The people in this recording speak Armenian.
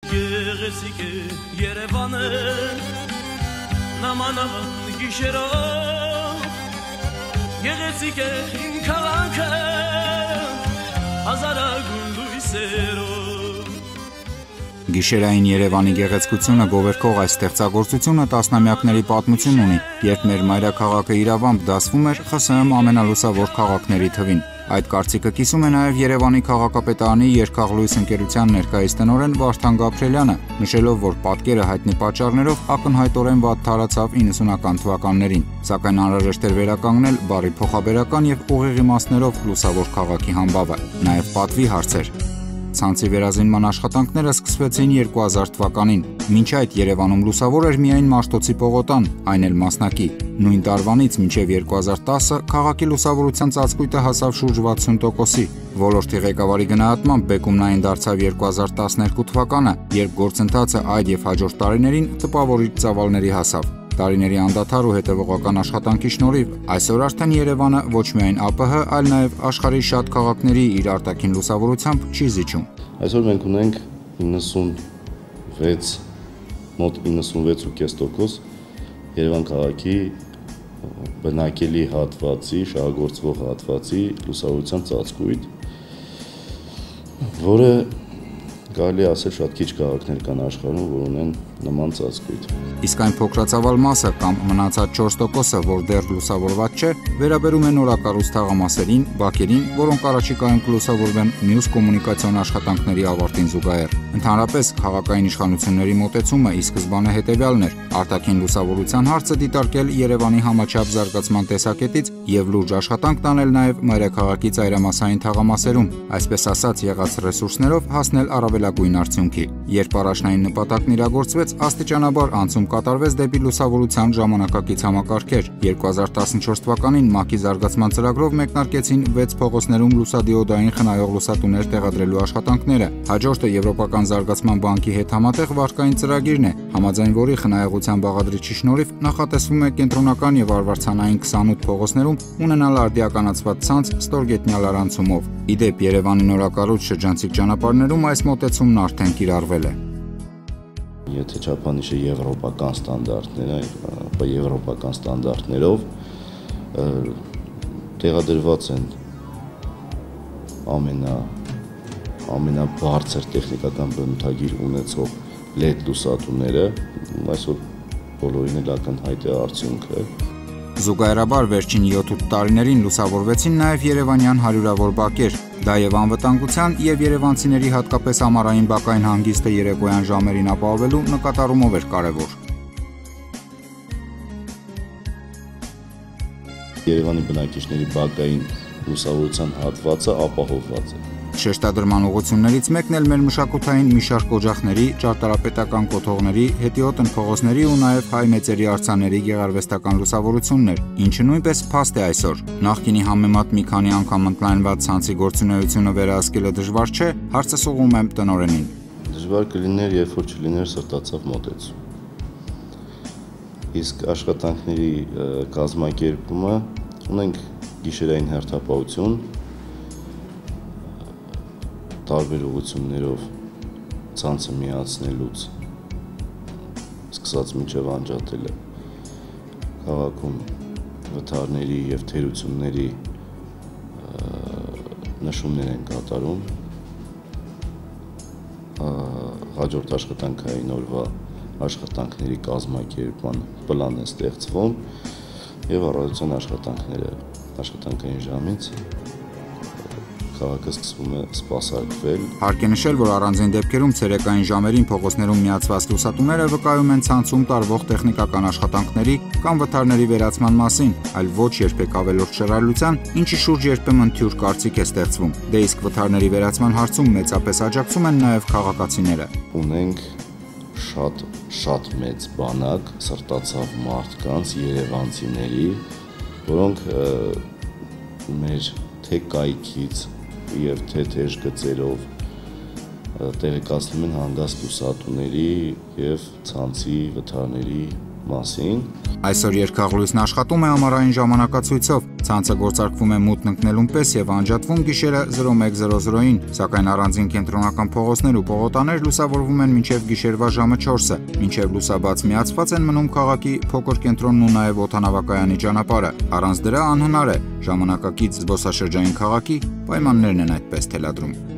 Գեղեցիկ է Երևանը նամանավան գիշերով Գեղեցիկ է իմ քաղաքը հազարագույն լույսերով Գիշերային Երևանի գեղեցկությունը գովերքող այս ստեղծագործությունը տասնամյակների պատմություն ունի, երբ մեր մայրաքաղաքը իրավամբ դասվում էր ԽՍՀՄ ամենալուսավոր քաղաքների թվին։ Այդ կարծիքը կիսում է նաև Երևանի քաղաքապետարանի երկաղլույս ընկերության ներկայիս տնօրեն Վարդան Գաբրելյանը, նշելով, որ պատկերը հայտնի պատճառներով ակնհայտորեն վատ թարացավ 90-ական թվականներին, սակայն անհրաժեշտ էր վերականգնել բառի փոխաբերական եւ ուղիղ իմաստներով լուսավոր քաղաքի համբավը։ Նաև պատվի հարցեր։ Ցանցի վերազինման աշխատանքները սկսվեցին 2000 թվականին։ Մինչ այդ Երևանում լուսավոր էր միայն Մաշտոցի պողոտան, այն էլ մասնակի։ Նույն տարվանից մինչև 2010-ը քաղաքի լուսավորության ծածկույթը հասավ շուրջ 60%-ի։ Ոլորտի ղեկավարի գնահատմամբ բեկումնային դարձավ 2012 թվականը, երբ գործընթացը այդ եւ հաջորդ տարիներին տպավորիչ ծավալների հասավ։ Տարիների անդադար ու հետևողական աշխատանքի շնորհիվ այսօր արդեն Երևանը ոչ միայն ԱՊՀ, այլ նաև աշխարհի շատ քաղաքների իր արտաքին լուսավորությամբ չի զիջում։ Այսօր մենք ունենք 96, մոտ 96.5% Երևան քաղաքի բնակելի հատվածի, շահագործվող հատվածի լուսավորության ծածկույթ, որը կարելի է ասել շատ քիչ քաղաքներ կան աշխարհում, որ ունեն նման ծածկույթ։ Իսկ այն փոքրացավալ մասը կամ մնացած 4%-ը, որ դեռ լուսավորված չէ, վերաբերում է նորակառույց թաղամասերին, բակերին, որոնք առաջիկայում կլուսավորվեն մյուս կոմունիկացիոն աշխատանքների ավարտին զուգահեռ։ Ընդհանրապես քաղաքային իշխանությունների մոտեցումը ի սկզբանե հետևյալն էր՝ արտաքին լուսավորության հարցը դիտարկել Երևանի համաչափ զարգացման տեսակետից եւ լուրջ աշխատանք տանել նաեւ մայրաքաղաքի ծայրամասային թաղամասերում, այսպես ասած եղած ռեսուրսներով հասնել առավելագույն արդյունքի։ Երբ առաջնային նպատակն իրագործվեց, աստիճանաբար անցում կատարվեց դեպի լուսավորության ժամանակակից համակարգեր։ 2014 թվականին ՄԱԿ-ի զարգացման ծրագրով մեկնարկեցին 6 փողոցներում լուսադիոդային խնայող լուսատուներ տեղադրելու աշխատանքները։ Հաջորդը Եվրոպական զարգացման բանկի հետ համատեղ վարկային ծրագիրն է, համաձայն որի խնայողության բաղադրիչի շնորհիվ նախատեսվում է կենտրոնական եւ արվարձանային 28 փողոցներում ունենալ արդիականացված ցանց ստորգետնյալ առանցումով։ Իդեպ Երևանի նորակառույց շրջանցիկ ճանապարհներում այս մոտեցումն արդեն կիրառվել է։ Եթե չափանիշը եվրոպական ստանդարտներ է, ապա եվրոպական ստանդարտներով տեղադրված են ամենաբարձր տեխնիկական բնութագիր ունեցող LED լուսատուները, այսօր բոլորին էլ ակնհայտ է արդյունքը։ Զուգահեռաբար վերջին 7-8 տարիներին լուսավորվեցին նաև երևանյան հարյուրավոր բակեր։ Դա եւ անվտանգության եւ երևանցիների հատկապես ամառային բակային հանգիստը երեկոյան ժամերին ապահովելու նկատառումով էր կարևոր։ Երևանի բնակիչների բակային լուսավորության հատվածը ապահովված է։ Շեշտադրման ուղղություններից մեկն էլ մեր մշակութային մի շարք օջախների, ճարտարապետական կոթողների, հետիոտն փողոցների ու նաև հայ մեծերի արձանների գեղարվեստական լուսավորությունն էր, ինչը նույնպես փաստ է այսօր։ Նախկինի համեմատ մի քանի անգամ ընդլայնված ցանցի գործունեությունը վերահսկելը դժվար չէ, հարցը ուղղում եմ տնօրենին։ Դժվար կլիներ, երբ որ չլիներ սրտացավ մոտեցում։ Իսկ աշխատանքների կազմակերպումը ունենք գիշերային հերթապահություն, տարբեր ուղղություններով ցանցը միացնելուց սկսած մինչև անջատելը քաղաքում վթարների եւ թերությունների նշումներ են կատարում, հաջորդ աշխատանքային օրվա աշխատանքների կազմակերպման պլան է ստեղծվում եւ առավոտյան աշխատանքային ժամից քաղաքը սկսվում է սպասարկվել։ Հարկ է նշել, որ առանձին դեպքերում ցերեկային ժամերին փողոցներում միացված լուսատուները վկայում են ցանցում տարվող տեխնիկական աշխատանքների կամ վթարների վերացման մասին, այլ ոչ երբեք ավելորդ շռայլության, ինչի շուրջ երբեմն թյուր կարծիք է ստեղծվում։ Դե իսկ վթարների վերացման հարցում մեծապես աջակցում են նաև քաղաքացիները։ Ունենք շատ մեծ բանակ սրտացավ մարդկանց, երևանցիների, որոնք մեր թե կայքից եւ թե թեժ գծերով տեղեկացնում են հանգաստ լուսատուների եւ ցանցի վթարների մասին։ Այսօր երկաղլույսն աշխատում է ամառային ժամանակացույցով, ցանցը գործարկվում է մութն ընկնելուն պես եւ անջատվում գիշերը 01:00-ին, սակայն առանձին կենտրոնական փողոցներ ու պողոտաներ լուսավորվում են մինչեւ գիշերվա ժամը 4-ը, մինչեւ լուսաբաց միացված են մնում քաղաքի փոքր կենտրոնն ու նաեւ օդանավակայանի ճանապարհը։ Առանց դրա անհնար է ժամանակակից զբոսաշրջային քաղաքի պայմաններն են այդպես թելադրում։